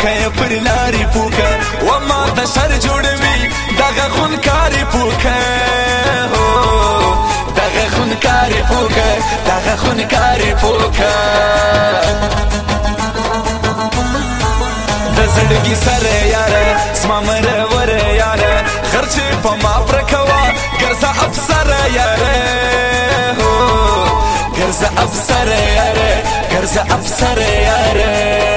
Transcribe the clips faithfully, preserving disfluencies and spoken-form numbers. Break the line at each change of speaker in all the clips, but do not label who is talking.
پوکه پر لارې پوکه وما د سر جوړوي دغه خونکارې پوکه دغه خونکارې پوکه دغه خونکارې پوکه د زړګي سره یاره زما مرور یاره خرچې په ما پرکوه ګرځه افسره یاره ګرځه افسره یاره ګرځه افسره یاره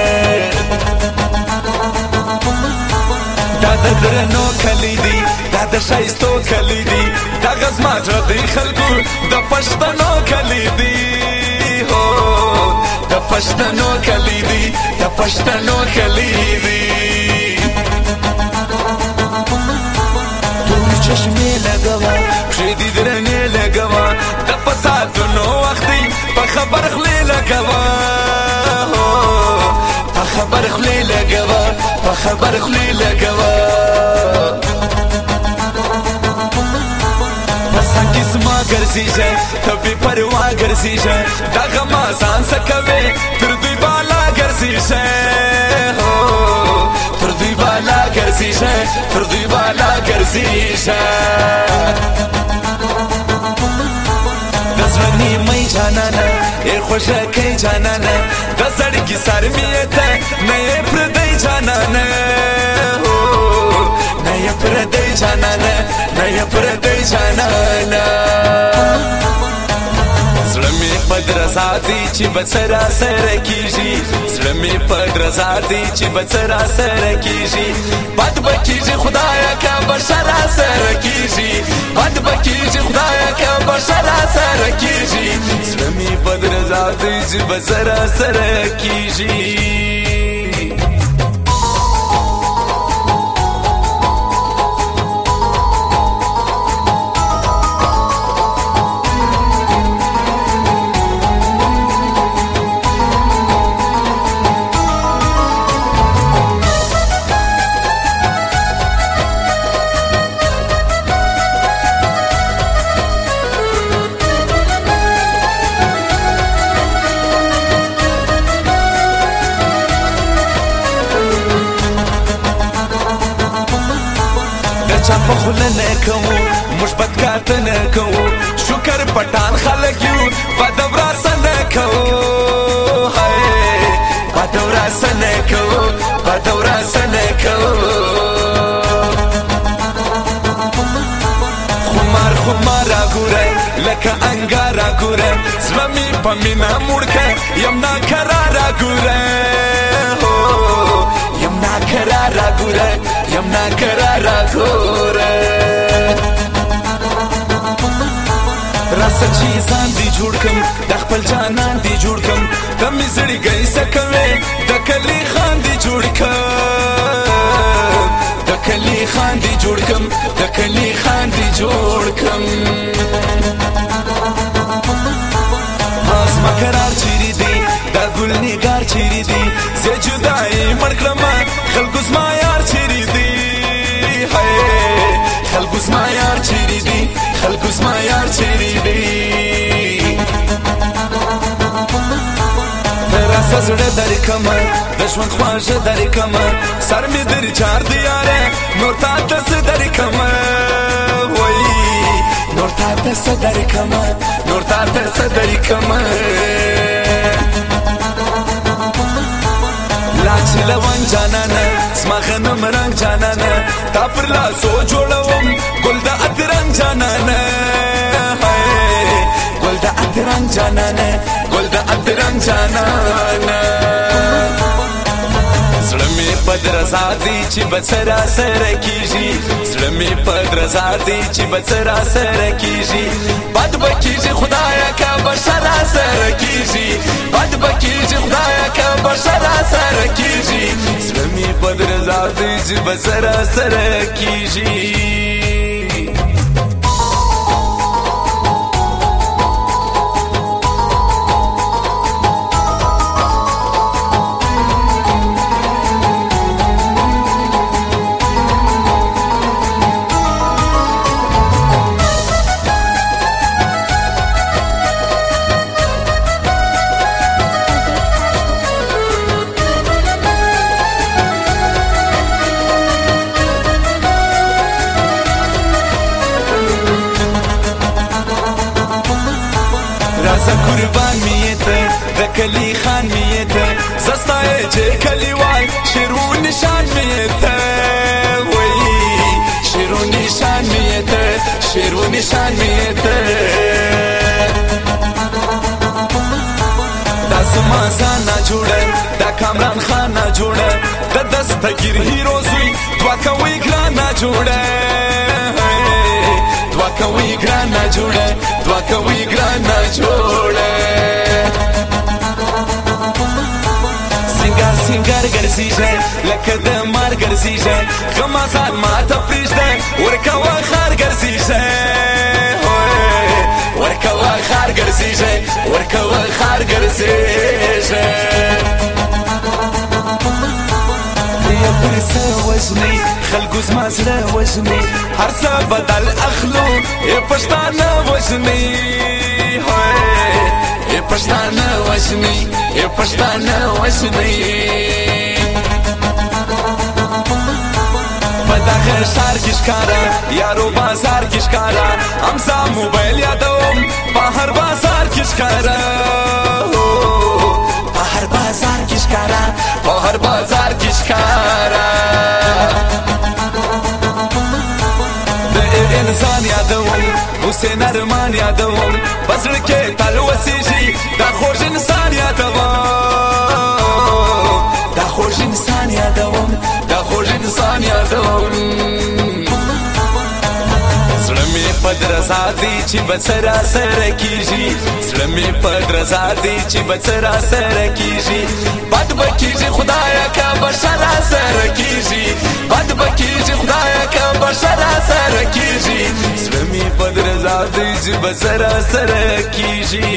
دا د درنو کلی دی دا د ښایستو کلی دی دغه زما زړه دی خلکو د پښتنو کلی دی د پښتنو کلی دی د پښتنو کلی دی تورې چشمې لګوه پښې دې درنې لګوه د فسادونو وخت دی په خبر خولې لګوه په خبر خولې لګوه په خبر خولې لګوه پسکې زما ګرځېږه ته بې پروا ګرځېږه دغه ما ځان څه کوې تر دوی بالا ګرځېږه تر دوی بالا ګرځېږه تر دوی بالا ګرځېږه د زړه نیمۍ جانانه ای خوږکۍ جانانه د زړګي سر مې ته نه یې پردی جانانه نه یې پردی جانانه نه یې پردی جانانه زړه مې په درزا دی چې به څه راسره کېږي زړه مې په درزا دی چې به څه راسره کېږي بد به کېږي خدایه که به ښه راسره کېږي بد به کېږي خدایه که به ښه راسره کېږي زړه مې په درزا دی چې به څه راسره کېږي چا په خوله نه کوو موږ بدکاته نه کوو شکر پټان خلک یو بد ورځ نه کوو بد ورځ نه کوو بد ورځ نه کوو خمار خمار راګوره لکه انګار راګوره زړه مې په مینه موړ که یم ناکرار راګوره یم ناکرار راګوره یم ناکرار راګوره راسه چې ځان دې جوړ کړم د خپل جانان دې جوړ کړم د مې زړګی څه کوې د کلي خان دې جوړ کړم د کلي خان دې جوړ کړم د کلي خان دې جوړ کړم زما قرار چیرې دی دا ګل نګار چیرې دی زه جدایي مړ کړم خلکو زما یار چیرې دی خلکو زما یار چیرې دی خلکو زما یار چیرې دی راسه زړه درکمه د ژوند خواږه درکمه سر مې در چار دی یاره نور تا ته څه درکمه وایي نور تا ته څه درکمه نور تا ته څه درکمه لاچ لون جانانه زما غنم رنګ جانانه تا پر لاسو جوړوم ګل د اترنګ جانانه ګل د اترنګ جانانه ګل د اترنګ جانانه زړه مې په درزا دی چې به څه راسره کېږي زړه مې په درزا دی چې به څه راسره کېږي بد به کېږي خدایه که به ښه راسره کېږي بد به کېږي خدایه که به ښه راسره کېږي زړه مې په درزا دی چې به څه راسره کېږي قربان میته د کلی خان میته زستای چې کلیوال شیرو نشان میته وای شیرو نشان میته شیرو نشان میته دا زما زانا جوړه دا کامران خان نه جوړه د دستګیر هیرو زوی دوا کوي ګران جوړه دوا کوي ګران جوړه دوا کوي ګران جوړه سنگار سنگار ګرځیږي لکه د مار ګرځیږي غمازان ماته پریږده ورکوه خار ګرځیږي ورکوه خار ګرځیږي ورکوه خار ګرځیږي پرسه وجنی خلقو زما زړه وجنی هر څه بدل اخلو ای پښتانه وجنی ای پښتانه وجنی ای پښتانه وجنی په دغه ښار کې ښکاره یارو بازار کې ښکاره امسا موبایل یادوم په هر بازار کې ښکاره په هر بازار کې ښکاره په هر بازار کې ښکاره د انسان یادوم حسین ارمان یادوم بزړه کې تل وسیږي دا خوږ انسان یادوم دا خوږ انسان یادوم دا خوږ انسان یادوم زړه مې په درزا دی چې به څه راسره کېږي زړه مې په درزا دی چې به څه راسره کېږي بد به کېږي خدایه که به ښه راسره کېږي بد به کېږي خدایه که به ښه راسره کېږي زړه مې په درزا دی چې به څه راسره کېږي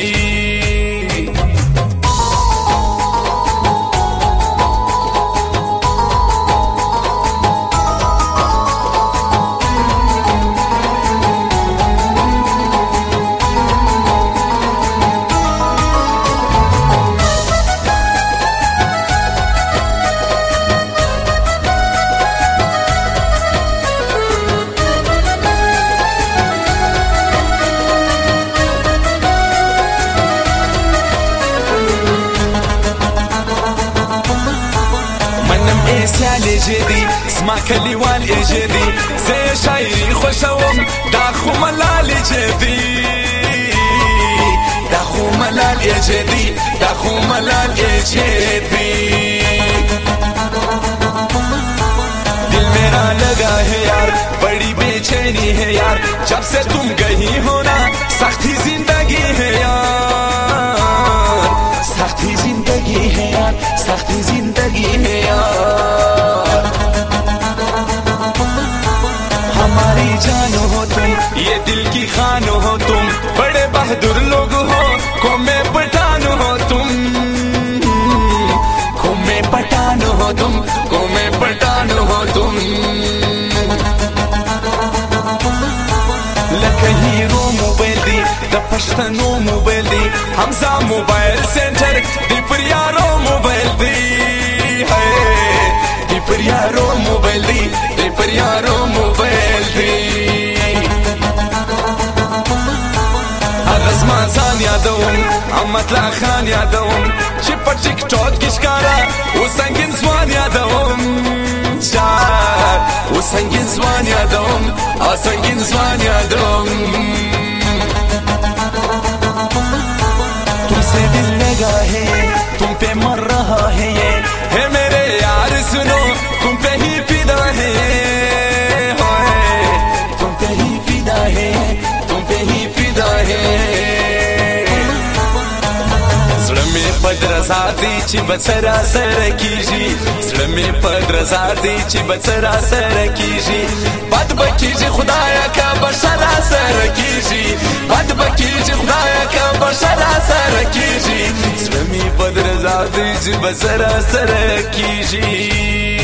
سیالی جدی زما کلیوال جدی زه شاعری خوشوم دا خو ملال جدی دا خو ملال جدی دا خو ملال جدی دل میرا لگا ہے یار بڑی بے چینی ہے یار جب سے تم گئی ہو نا سختی زندگی ہے یار سختی زندگی ہے یار سختی زندگی ہے یار ہماری جان ہو تم یہ دل کی خان ہو تم بڑے بہادر لوگ ہو قوم پٹھان ہو تم قوم پٹھان ہو تم قوم پٹھان ہو تم لکه هیرو موبایل دی د پښتنو موبایل دی حمزه موبایل سنټر دی پر یارو موبایل دی دی پر یارو موبایل دی دی پر یارو موبایل دی هغه زما ځان یادوم امتلا خان یادوم چې په ټیک ټاک کې ښکاره اوس سنګین ځوان یادوم او سنگین زوان یادوم او سنگین زوان یادوم تم سے دل لگا ہے تم پہ مر رہا ہے یہ ہے میرے یار سنو تم پہ ہی فدا ہے تم پہ ہی فدا ہے تم پہ ہی فدا ہے زړه مې په درزا دی چې به څه راسره کېږي زړه مې په درزا دی چې به څه راسره کېږي بد به کېږي خدایه که به ښه راسره کېږي بد به کېږي خدایه که به ښه راسره کېږي زړه مې په درزا دی چې به څه راسره کېږي